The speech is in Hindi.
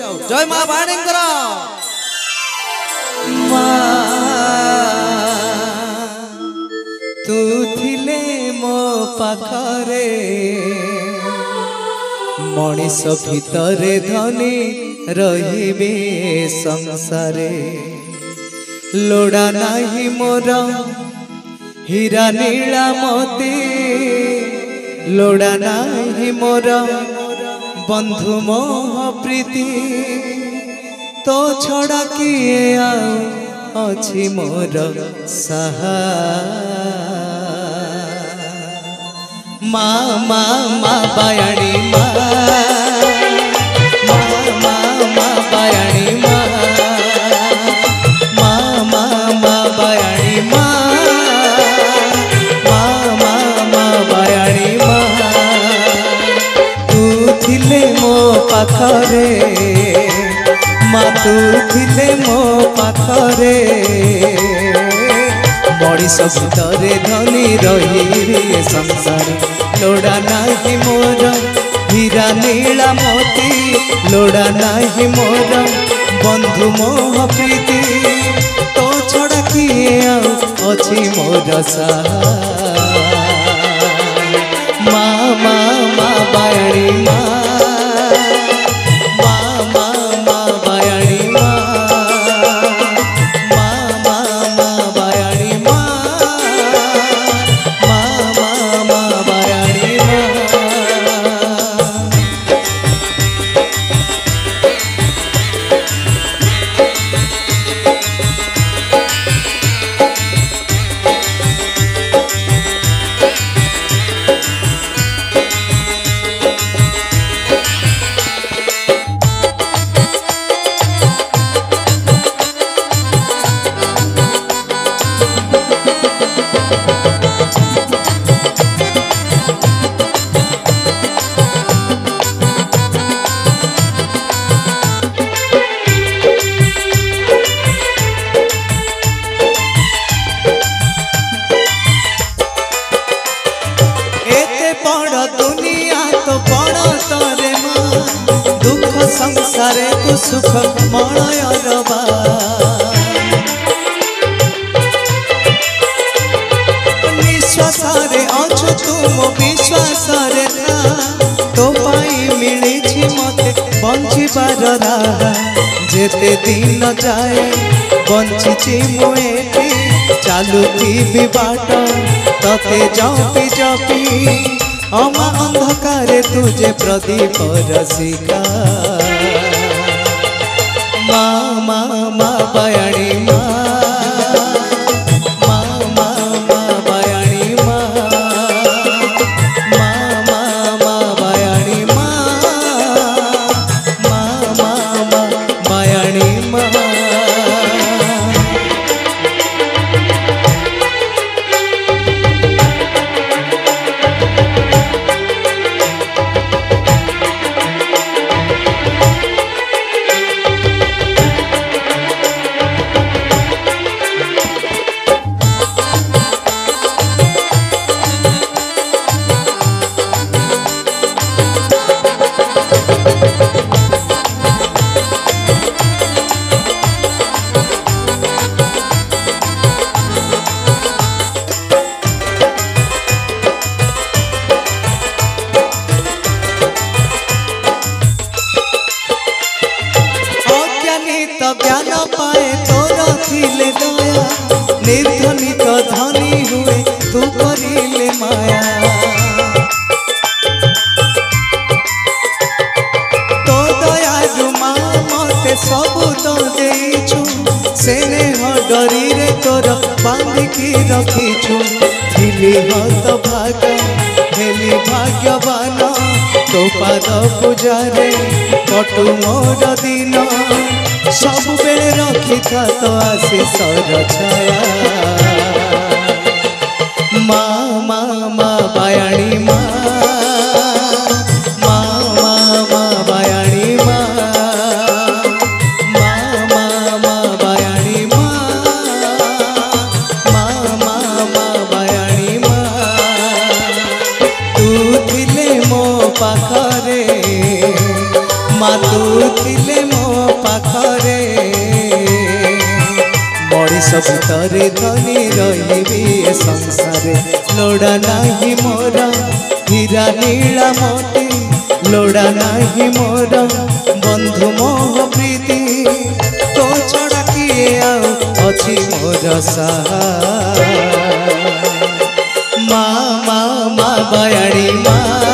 जय मां बाणींकर तू थिले मो पाखरे मनीष भितरे धनी रहिबे संसारे लोड़ा नाही मोर हीरा नीला मोती लोड़ा नाही मोर बंधु मोह प्रीति तो छड़ा किए अच्छी मोर सहा माँ माँ माँ बायाणी माँ बायाणी माँ बायाणी माँ बायाणी माँ तू थिले मो पाखरे माँ तू थिले मो पाखरे मनीष भितरे धनी रही संसार लोड़ा नाही मोर हीरा नीला मोती लोड़ा नाही मोर बंधु मोह प्रीति तो छड़ा किए अच्छी मोर सहा माँ माँ माँ बायाणी माँ बायाणी माँ बायाणी माँ बायाणी माँ संसारे तू सुख मणय रबा निश्वास अच्छु तुम विश्वास तो पाई मिली मते बंचिबार राह जेते दिन जाए बंची मुए चालुथी बाट तते जपी जपी अमा अंधकारे तुझे प्रदीप रसिका माँ माँ माँ बायाणी माँ बायाणी माँ बायाणी माँ बायाणी माँ ज्ञान पाए तोर थिले दया निर्धनित धनी हुए तू करिले माया तो दया जुमा मते सबु तो देइछु स्नेह डरी रे तोर बांधिकी रखिछु थिली हत भाग हेली भाग्यवान तो पाद पूजारे कटु मोर दिन सब बेले रखी था तो आशीष छाया माँ माँ माँ बायाणी माँ बायाणी माँ बायाणी माँ बायाणी माँ तू थिले मो पाखरे माँ तू थिले मो पाखरे मनीष भितरे धनी रही संसार लोड़ा नाही मोर हीरा नीला मोती लोड़ा नाही मोर बंधु मोह प्रीति तो छड़ा किए आओ अच्छी मोर सा माँ माँ माँ बयाड़ी माँ